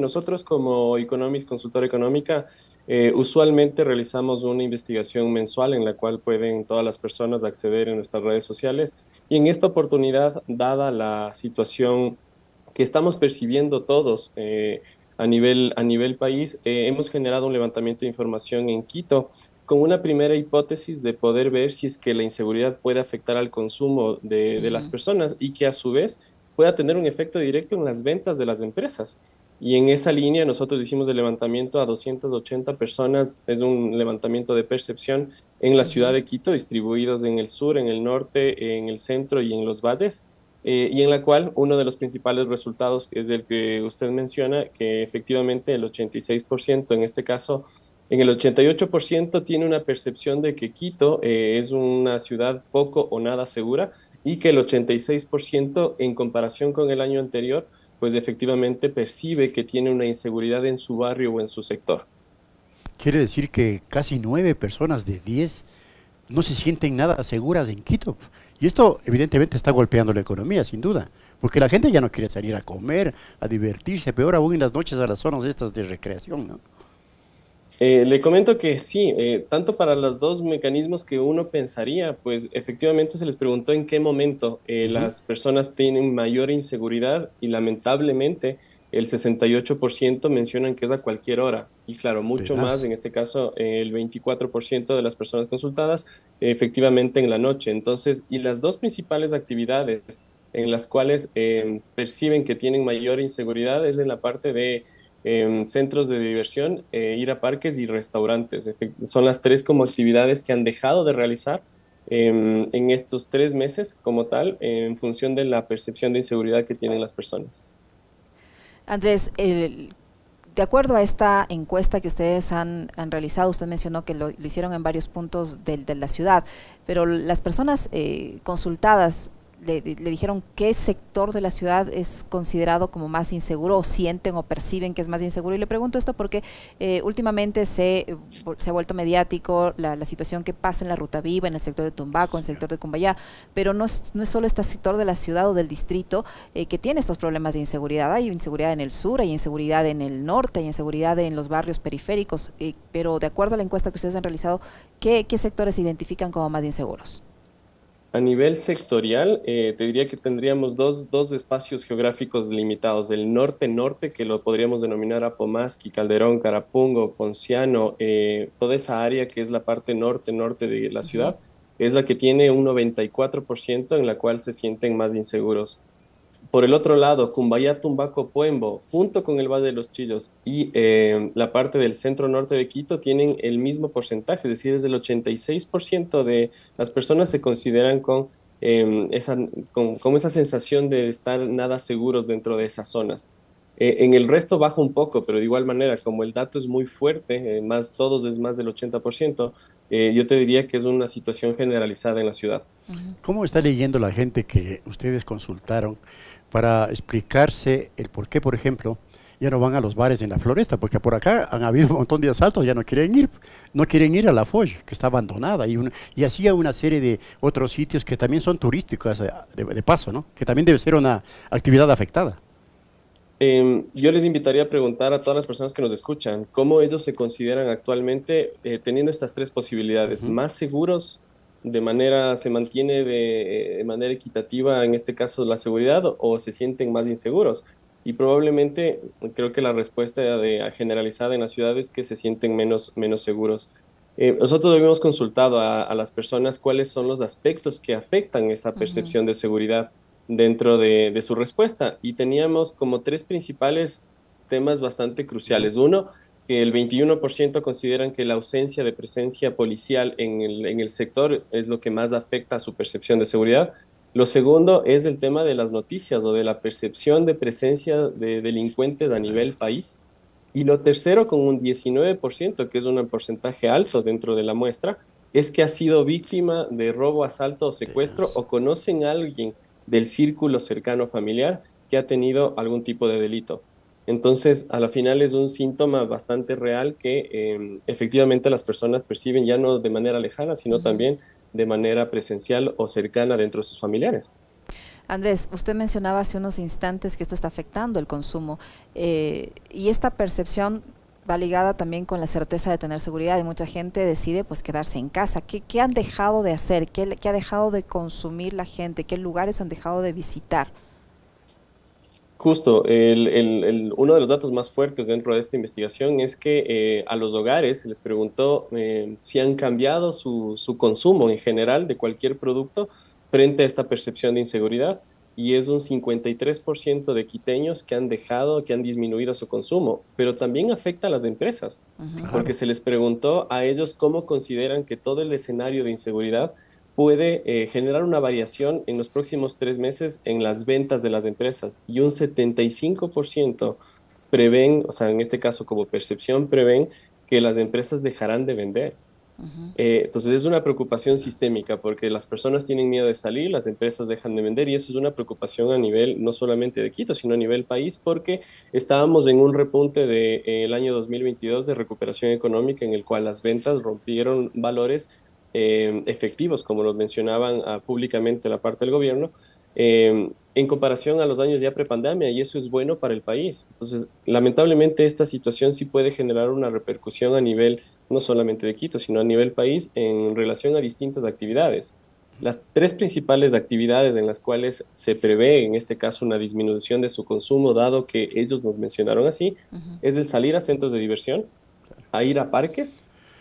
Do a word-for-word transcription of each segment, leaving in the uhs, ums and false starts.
nosotros como Economist, consultora económica, eh, usualmente realizamos una investigación mensual en la cual pueden todas las personas acceder en nuestras redes sociales. Y en esta oportunidad, dada la situación que estamos percibiendo todos eh, a nivel, a nivel país, eh, hemos generado un levantamiento de información en Quito con una primera hipótesis de poder ver si es que la inseguridad puede afectar al consumo de, de las Ujú. personas y que a su vez pueda tener un efecto directo en las ventas de las empresas. Y en esa línea nosotros hicimos el levantamiento a doscientas ochenta personas, es un levantamiento de percepción en la ciudad Ujú. de Quito, distribuidos en el sur, en el norte, en el centro y en los valles, eh, y en la cual uno de los principales resultados es el que usted menciona, que efectivamente el ochenta y seis por ciento, en este caso, en el ochenta y ocho por ciento tiene una percepción de que Quito eh, es una ciudad poco o nada segura y que el ochenta y seis por ciento en comparación con el año anterior, pues efectivamente percibe que tiene una inseguridad en su barrio o en su sector. Quiere decir que casi nueve personas de diez no se sienten nada seguras en Quito. Y esto evidentemente está golpeando la economía, sin duda, porque la gente ya no quiere salir a comer, a divertirse, peor aún en las noches a las zonas estas de recreación, ¿no? Eh, le comento que sí, eh, tanto para los dos mecanismos que uno pensaría, pues efectivamente se les preguntó en qué momento eh, Ujú. las personas tienen mayor inseguridad y lamentablemente el sesenta y ocho por ciento mencionan que es a cualquier hora y claro, mucho más, Tenaz. en este caso eh, el veinticuatro por ciento de las personas consultadas eh, efectivamente en la noche. Entonces, y las dos principales actividades en las cuales eh, perciben que tienen mayor inseguridad es en la parte de em, centros de diversión, eh, ir a parques y restaurantes. Efect- Son las tres como actividades que han dejado de realizar em, en estos tres meses como tal, en función de la percepción de inseguridad que tienen las personas. Andrés, el- de acuerdo a esta encuesta que ustedes han, han realizado, usted mencionó que lo, lo hicieron en varios puntos del- de, la ciudad, pero las personas eh, consultadas le, le dijeron qué sector de la ciudad es considerado como más inseguro, o sienten o perciben que es más inseguro. Y le pregunto esto porque eh, últimamente se, se ha vuelto mediático la, la situación que pasa en la Ruta Viva, en el sector de Tumbaco, en el sector de Cumbayá, pero no es, no es solo este sector de la ciudad o del distrito eh, que tiene estos problemas de inseguridad. Hay inseguridad en el sur, hay inseguridad en el norte, hay inseguridad en los barrios periféricos, eh, pero de acuerdo a la encuesta que ustedes han realizado, ¿qué, qué sectores se identifican como más inseguros? A nivel sectorial, eh, te diría que tendríamos dos, dos espacios geográficos limitados. El norte-norte, que lo podríamos denominar Apomasqui, Calderón, Carapungo, Ponciano, eh, toda esa área que es la parte norte-norte de la Ujú. ciudad, es la que tiene un noventa y cuatro por ciento en la cual se sienten más inseguros. Por el otro lado, Cumbayá, Tumbaco, Puembo, junto con el Valle de los Chillos y eh, la parte del centro norte de Quito tienen el mismo porcentaje, es decir, es del ochenta y seis por ciento de las personas se consideran con, eh, esa, con, con esa sensación de estar nada seguros dentro de esas zonas. Eh, en el resto baja un poco, pero de igual manera, como el dato es muy fuerte, eh, más todos es más del ochenta por ciento, eh, yo te diría que es una situación generalizada en la ciudad. Ujú. ¿Cómo está leyendo la gente que ustedes consultaron para explicarse el por qué, por ejemplo, ya no van a los bares en la Floresta? Porque por acá han habido un montón de asaltos, ya no quieren ir, no quieren ir a la Foch, que está abandonada, y, un- y así a una serie de otros sitios que también son turísticos eh, de, de paso, ¿no? Que también debe ser una actividad afectada. Eh, yo les invitaría a preguntar a todas las personas que nos escuchan cómo ellos se consideran actualmente eh, teniendo estas tres posibilidades, Ujú. más seguros, de manera, se mantiene de, de manera equitativa, en este caso, la seguridad, o se sienten más inseguros. Y probablemente creo que la respuesta de, generalizada en la ciudad es que se sienten menos, menos seguros. Eh, nosotros habíamos consultado a, a las personas cuáles son los aspectos que afectan esa Ujú. percepción de seguridad dentro de, de su respuesta. Y teníamos como tres principales temas bastante Ujú. cruciales. Uno, que el veintiuno por ciento consideran que la ausencia de presencia policial en el, en el sector es lo que más afecta a su percepción de seguridad. Lo segundo es el tema de las noticias o de la percepción de presencia de delincuentes a nivel país. Y lo tercero, con un diecinueve por ciento, que es un porcentaje alto dentro de la muestra, es que ha sido víctima de robo, asalto o secuestro Tenaz. o conocen a alguien del círculo cercano familiar que ha tenido algún tipo de delito. Entonces, a la final es un síntoma bastante real que eh, efectivamente las personas perciben ya no de manera lejana, sino Ujú. también de manera presencial o cercana dentro de sus familiares. Andrés, usted mencionaba hace unos instantes que esto está afectando el consumo eh, y esta percepción va ligada también con la certeza de tener seguridad y mucha gente decide pues quedarse en casa. ¿Qué, qué han dejado de hacer? ¿Qué, qué ha dejado de consumir la gente? ¿Qué lugares han dejado de visitar? Justo, el, el- el- uno de los datos más fuertes dentro de esta investigación es que eh, a los hogares se les preguntó eh, si han cambiado su, su consumo en general de cualquier producto frente a esta percepción de inseguridad, y es un cincuenta y tres por ciento de quiteños que han dejado, que han disminuido su consumo, pero también afecta a las empresas, Ujú. porque Claro. se les preguntó a ellos cómo consideran que todo el escenario de inseguridad puede eh, generar una variación en los próximos tres meses en las ventas de las empresas, y un setenta y cinco por ciento prevén, o sea, en este caso como percepción, prevén que las empresas dejarán de vender. Ujú. Eh, entonces es una preocupación sistémica porque las personas tienen miedo de salir, las empresas dejan de vender, y eso es una preocupación a nivel no solamente de Quito, sino a nivel país, porque estábamos en un repunte del de, eh, año dos mil veintidós de recuperación económica en el cual las ventas rompieron valores eh, efectivos, como lo mencionaban ah, públicamente la parte del gobierno, eh, en comparación a los años ya prepandemia, y eso es bueno para el país. Entonces, lamentablemente esta situación sí puede generar una repercusión a nivel no solamente de Quito, sino a nivel país en relación a distintas actividades. Las tres principales actividades en las cuales se prevé, en este caso, una disminución de su consumo, dado que ellos nos mencionaron así, Ujú. es el salir a centros de diversión, a ir a parques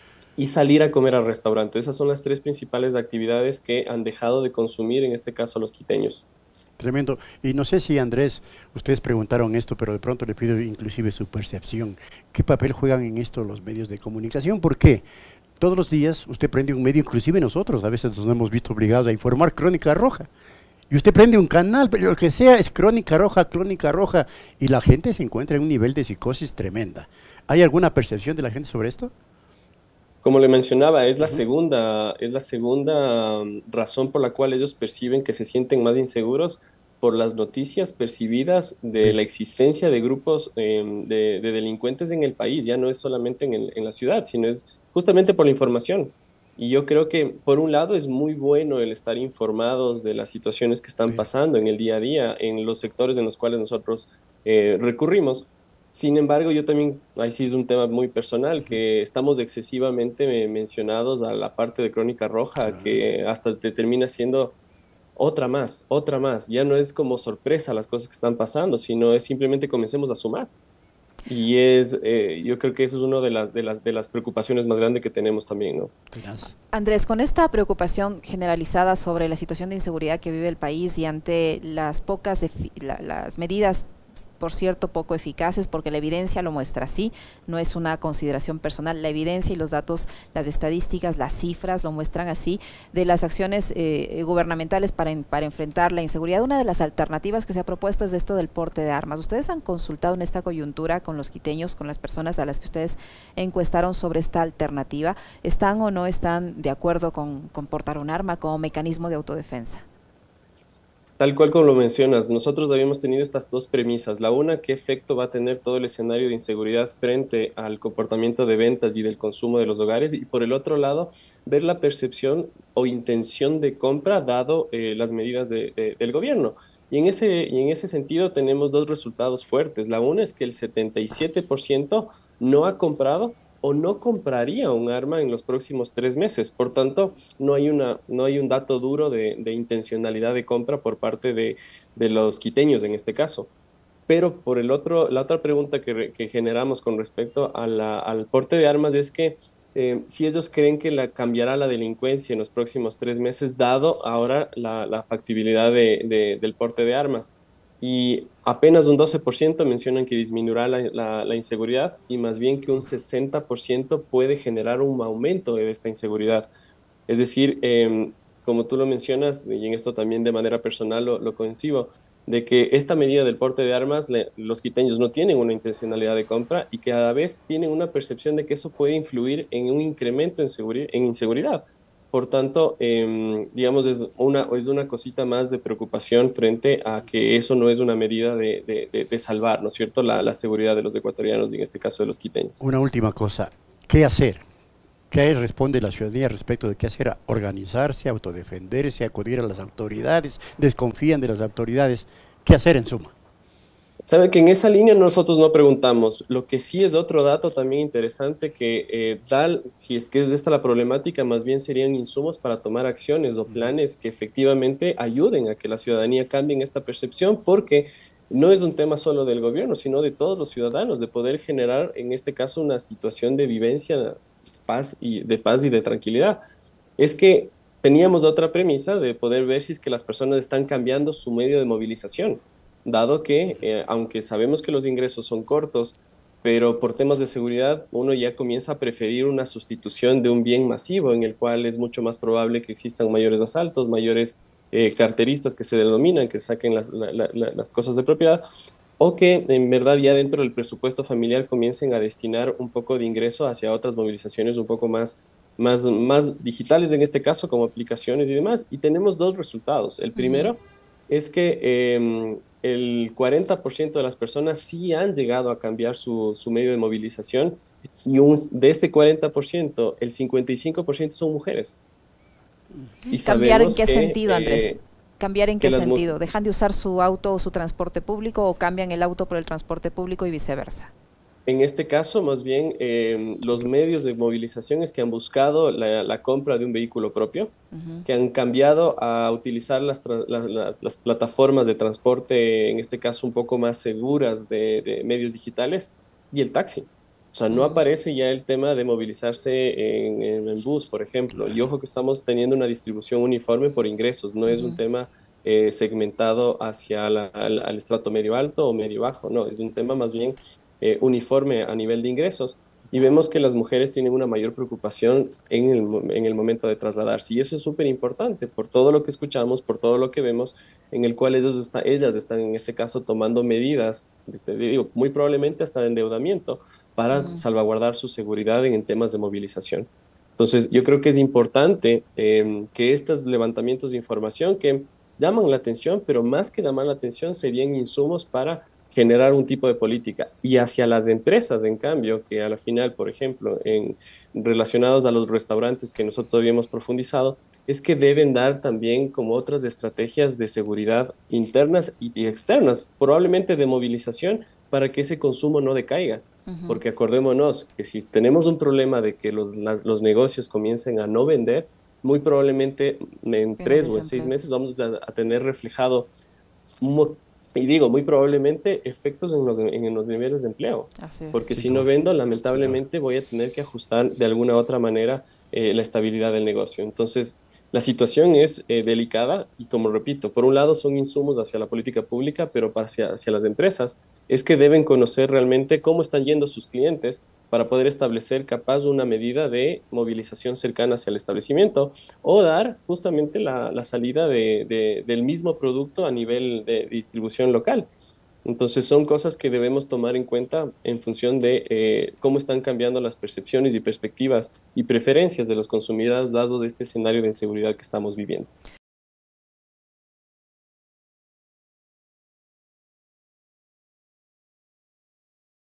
y salir a comer al restaurante. Esas son las tres principales actividades que han dejado de consumir, en este caso, los quiteños. Tremendo. Y no sé si Andrés, ustedes preguntaron esto, pero de pronto le pido inclusive su percepción. ¿Qué papel juegan en esto los medios de comunicación? ¿Por qué? Todos los días usted prende un medio, inclusive nosotros a veces nos hemos visto obligados a informar Crónica Roja. Y usted prende un canal, pero lo que sea es Crónica Roja, Crónica Roja, y la gente se encuentra en un nivel de psicosis tremenda. ¿Hay alguna percepción de la gente sobre esto? Como le mencionaba, es la Ujú. segunda, es la segunda um, razón por la cual ellos perciben que se sienten más inseguros, por las noticias percibidas de Ve. la existencia de grupos em, de, de delincuentes en el país. Ya no es solamente en, el- en la ciudad, sino es justamente por la información. Y yo creo que, por un lado, es muy bueno el estar informados de las situaciones que están Ve. pasando en el día a día, en los sectores en los cuales nosotros eh, recurrimos. Sin embargo, yo también, ahí sí es un tema muy personal, que estamos excesivamente eh, mencionados a la parte de Crónica Roja, Claro. que hasta te termina siendo otra más, otra más. Ya no es como sorpresa las cosas que están pasando, sino es simplemente comencemos a sumar. Y es, eh, yo creo que eso es una de las, de las, de las preocupaciones más grandes que tenemos también, ¿no? Tenaz. Andrés, con esta preocupación generalizada sobre la situación de inseguridad que vive el país y ante las pocas efi- la- las medidas, por cierto, poco eficaces, porque la evidencia lo muestra así, no es una consideración personal, la evidencia y los datos, las estadísticas, las cifras lo muestran así, de las acciones eh, gubernamentales para, en- para enfrentar la inseguridad. Una de las alternativas que se ha propuesto es esto del porte de armas. ¿Ustedes han consultado en esta coyuntura con los quiteños, con las personas a las que ustedes encuestaron sobre esta alternativa? ¿Están o no están de acuerdo con, con portar un arma como mecanismo de autodefensa? Tal cual como lo mencionas, nosotros habíamos tenido estas dos premisas. La una, ¿qué efecto va a tener todo el escenario de inseguridad frente al comportamiento de ventas y del consumo de los hogares? Y por el otro lado, ver la percepción o intención de compra dado eh, las medidas de- de- del gobierno. Y en ese, y en ese sentido tenemos dos resultados fuertes. La una es que el setenta y siete por ciento no ha comprado o no compraría un arma en los próximos tres meses. Por tanto, no hay, una, no hay un dato duro de, de intencionalidad de compra por parte de, de los quiteños en este caso. Pero por el otro, la otra pregunta que, re- que generamos con respecto a la- al porte de armas es que eh, si ellos creen que la, cambiará la delincuencia en los próximos tres meses, dado ahora la, la factibilidad de, de- del porte de armas. Y apenas un doce por ciento mencionan que disminuirá la, la- la inseguridad, y más bien que un sesenta por ciento puede generar un aumento de esta inseguridad. Es decir, em, como tú lo mencionas, y en esto también de manera personal lo, lo coincido, de que esta medida del porte de armas, le- los quiteños no tienen una intencionalidad de compra, y que a la vez tienen una percepción de que eso puede influir en un incremento en, seguri- en inseguridad. Por tanto, em, digamos, es una, es una cosita más de preocupación frente a que eso no es una medida de, de- de- de salvar, ¿no es cierto?, la, la seguridad de los ecuatorianos y en este caso de los quiteños. Una última cosa. ¿Qué hacer? ¿Qué responde la ciudadanía respecto de qué hacer? Organizarse, autodefenderse, acudir a las autoridades, desconfían de las autoridades. ¿Qué hacer en suma? Sabe que en esa línea nosotros no preguntamos. Lo que sí es otro dato también interesante que eh, da, si es que es esta la problemática, más bien serían insumos para tomar acciones o planes que efectivamente ayuden a que la ciudadanía cambie en esta percepción, porque no es un tema solo del gobierno, sino de todos los ciudadanos, de poder generar en este caso una situación de vivencia, paz y de paz y de tranquilidad. Es que teníamos otra premisa de poder ver si es que las personas están cambiando su medio de movilización, dado que, eh, aunque sabemos que los ingresos son cortos, pero por temas de seguridad uno ya comienza a preferir una sustitución de un bien masivo en el cual es mucho más probable que existan mayores asaltos, mayores eh, carteristas que se denominan, que saquen las, la, la, las cosas de propiedad, o que en verdad ya dentro del presupuesto familiar comiencen a destinar un poco de ingreso hacia otras movilizaciones un poco más, más, más digitales en este caso, como aplicaciones y demás. Y tenemos dos resultados. El primero uh-huh. es que eh, el cuarenta por ciento de las personas sí han llegado a cambiar su, su medio de movilización y un, de este cuarenta por ciento, el cincuenta y cinco por ciento son mujeres. Y ¿cambiar en qué que, sentido, Andrés? Eh, ¿Cambiar en qué sentido? ¿Dejan de usar su auto o su transporte público o cambian el auto por el transporte público y viceversa? En este caso, más bien, eh, los medios de movilización es que han buscado la, la compra de un vehículo propio, uh-huh. que han cambiado a utilizar las, las, las, las plataformas de transporte, en este caso un poco más seguras de, de medios digitales, y el taxi. O sea, no uh-huh. aparece ya el tema de movilizarse en, en el bus, por ejemplo. Y ojo que estamos teniendo una distribución uniforme por ingresos, no uh-huh. es un tema eh, segmentado hacia la, al, al estrato medio alto o medio bajo, no, es un tema más bien Eh, uniforme a nivel de ingresos, y vemos que las mujeres tienen una mayor preocupación en el, en el momento de trasladarse, y eso es súper importante por todo lo que escuchamos, por todo lo que vemos, en el cual ellos está, ellas están en este caso tomando medidas, te digo, muy probablemente hasta de endeudamiento, para uh-huh. salvaguardar su seguridad en, en temas de movilización. Entonces, yo creo que es importante eh, que estos levantamientos de información que llaman la atención, pero más que llamar la atención serían insumos para generar un tipo de política. Y hacia las empresas, en cambio, que a la final, por ejemplo, en, relacionados a los restaurantes que nosotros habíamos profundizado, es que deben dar también como otras estrategias de seguridad internas y, y externas, probablemente de movilización, para que ese consumo no decaiga. Uh-huh. Porque acordémonos que si tenemos un problema de que los, las, los negocios comiencen a no vender, muy probablemente en tres o en seis meses vamos a, a tener reflejado un Y digo, muy probablemente efectos en los, en los niveles de empleo. Así es. Porque sí, si no vendo, lamentablemente voy a tener que ajustar de alguna u otra manera eh, la estabilidad del negocio. Entonces, la situación es eh, delicada y, como repito, por un lado son insumos hacia la política pública, pero para hacia, hacia las empresas es que deben conocer realmente cómo están yendo sus clientes para poder establecer capaz una medida de movilización cercana hacia el establecimiento o dar justamente la, la salida de, de, del mismo producto a nivel de distribución local. Entonces son cosas que debemos tomar en cuenta en función de eh, cómo están cambiando las percepciones y perspectivas y preferencias de los consumidores dado de este escenario de inseguridad que estamos viviendo.